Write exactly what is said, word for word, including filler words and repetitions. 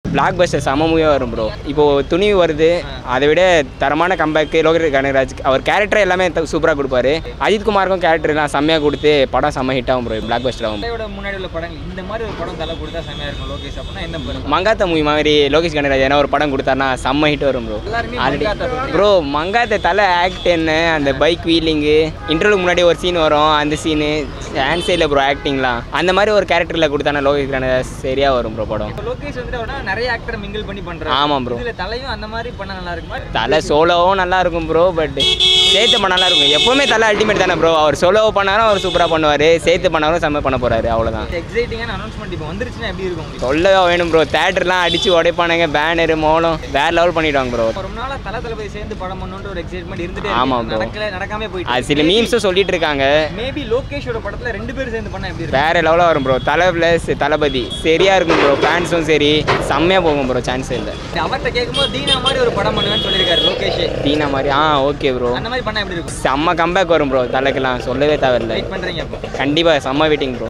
Black Bastar செம மூவியாக வரும் ப்ரோ. இப்போ துணிவு வருது, அதை விட தரமான கம்பேக்கு லோகேஷ் கனகராஜ். அவர் கேரக்டர் எல்லாமே சூப்பராக கொடுப்பாரு. அஜித் குமாருக்கும் கேரக்டர்லாம் செம்மையாக கொடுத்து படம் செம்ம ஹிட் ஆகும் ப்ரோ. பிளாக் பஸ்டர் ஆகும். முன்னாடி உள்ள படங்கள் இந்த மாதிரி ஒரு படம் தலை கொடுத்தா செம்மையாக இருக்கும் லோகேஷ். அப்படின்னா என்ன படம்? மங்காத்த மூவி மாதிரி லோகேஷ் கனகராஜ் ஏன்னா ஒரு படம் கொடுத்தாருன்னா செம்ம ஹிட் வரும் ப்ரோ. ப்ரோ மங்காத்த தலை ஆக்ட் என்ன, அந்த பைக் வீலிங்கு, இன்டர்வியூக்கு முன்னாடி ஒரு சீன் வரும், அந்த சீனு டான்ஸே இல்லை ப்ரோ. ஆக்டிங்லாம் அந்த மாதிரி ஒரு கேரக்டரில் கொடுத்தானா லோகேஷ் கனகராஜ் சரியாக வரும் ப்ரோ படம். லோகேஷ் வந்து நிறைய ஆக்டர் மிங்கிள் பண்ணி பண்ணுறாரு. ஆமாம் ப்ரோ. இதில் தலையும் அந்த மாதிரி பண்ண நல்லா இருக்குமா? தலை சோலோவும் நல்லா இருக்கும் ப்ரோ, பட் சேர்த்து பண்ண நல்லா இருக்கும். எப்பவுமே தலை அல்டிமேட் தானே ப்ரோ. அவர் சோலோவை பண்ணாலும் அவர் சூப்பராக பண்ணுவார், சேர்த்து பண்ணாலும் செம்ம பண்ண போகிறாரு. அவ்வளோதான். எக்ஸைட்டிங்கான அனௌன்ஸ்மெண்ட் இப்போ வந்துருச்சுன்னா எப்படி இருக்கும்? சொல்லவே வேணும் ப்ரோ. தேட்டர்லாம் அடிச்சு உடைப்பானுங்க, பேனரு மோளம் வேற லெவல் பண்ணிடுவாங்க ப்ரோ. ரொம்ப நாளாக தலை தளபதி சேர்ந்து படம் பண்ணணுன்ற ஒரு எக்ஸைட்மெண்ட் இருந்துட்டு. ஆமாம் ப்ரோ. நடக்கல நடக்காம போயிட்டு அது சில மீம்ஸும் சொல்லிட்டு இருக்காங்க. மேபி லோகேஷோட படத்தில் ரெண்டு பேரும் சேர்ந்து பண்ணால் எப்படி இருக்கும்? வேற லெவலாக வரும் ப்ரோ. தலை பிளஸ் தளபதி சரியா இருக்கும் ப்ரோ. ஃபேன்ஸும் சரி செம்மையாக போகும் ப்ரோ. சான்ஸே இல்லை. அவர்கிட்ட கேட்கும்போது தீனா மாதிரி ஒரு படம் பண்ணுவேன்னு சொல்லியிருக்காரு லோகேஷ். தீனா மாதிரி ஆ ஓகே ப்ரோ. அந்த மாதிரி பண்ணால் எப்படி இருக்கும்? செம்ம கம்பேக் வரும் ப்ரோ. தலைக்கெல்லாம் சொல்லவே தேவையில்லை. வெயிட் பண்ணுறீங்க அப்போ? கண்டிப்பாக செம்ம வெயிட்டிங் ப்ரோ.